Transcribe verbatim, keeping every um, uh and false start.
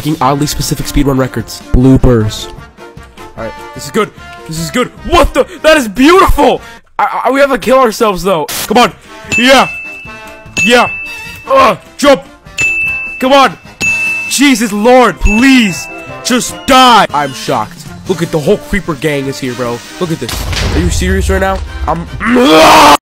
Making oddly specific speedrun records. Bloopers. Alright, this is good. This is good. What the? That is beautiful! I, I, we have to kill ourselves, though. Come on. Yeah. Yeah. Ugh, jump. Come on. Jesus Lord, please. Just die. I'm shocked. Look at the whole creeper gang is here, bro. Look at this. Are you serious right now? I'm...